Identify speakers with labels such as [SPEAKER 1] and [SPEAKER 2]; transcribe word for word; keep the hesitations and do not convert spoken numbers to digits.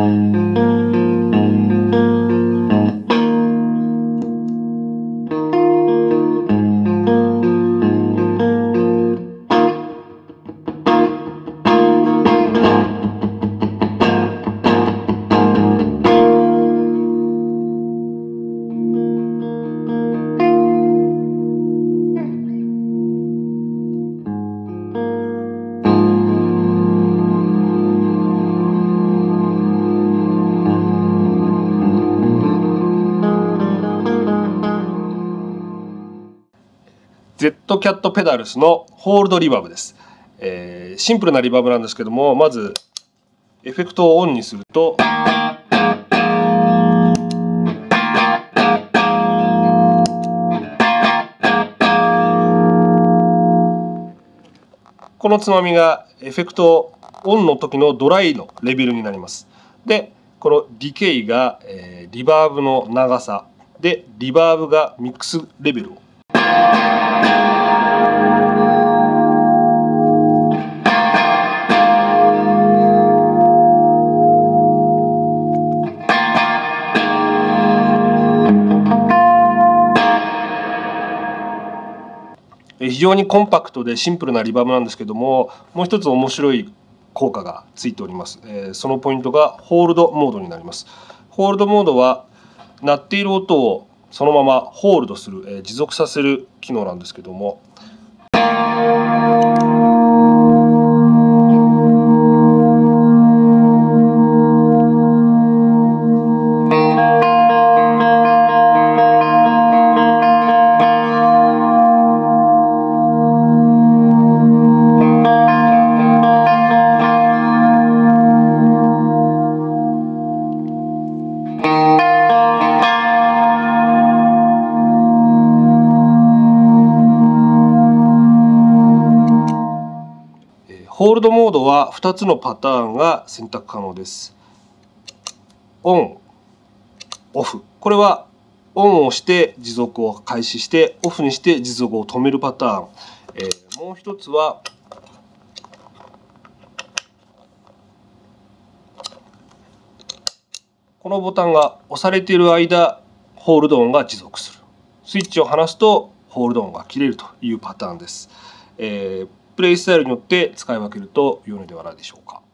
[SPEAKER 1] ゼットキャットペダルスのホールドリバーブです、えー、シンプルなリバーブなんですけども、まずエフェクトをオンにするとこのつまみがエフェクトオンの時のドライのレベルになります。でこのディケイが、えー、リバーブの長さで、リバーブがミックスレベルを非常にコンパクトでシンプルなリバーブなんですけども、もう一つ面白い効果がついております。えー、そのポイントがホールドモードになります。ホールドモードは鳴っている音をそのままホールドする、えー、持続させる機能なんですけども、ホールドモードはふたつのパターンが選択可能です。オン、オフ。これはオンをして持続を開始して、オフにして持続を止めるパターン。えー、もう一つはこのボタンが押されている間、ホールド音が持続する。スイッチを離すとホールド音が切れるというパターンです。えープレイスタイルによって使い分けると良いのではないでしょうか。